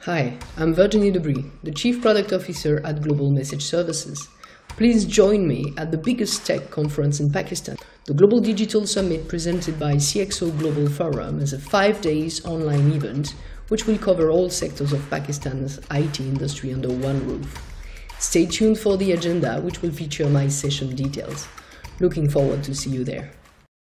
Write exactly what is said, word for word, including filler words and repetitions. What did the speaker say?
Hi, I'm Virginie, the Chief Product Officer at Global Message Services. Please join me at the biggest tech conference in Pakistan. The Global Digital Summit presented by C X O Global Forum is a five days online event which will cover all sectors of Pakistan's I T industry under one roof. Stay tuned for the agenda, which will feature my session details. Looking forward to see you there.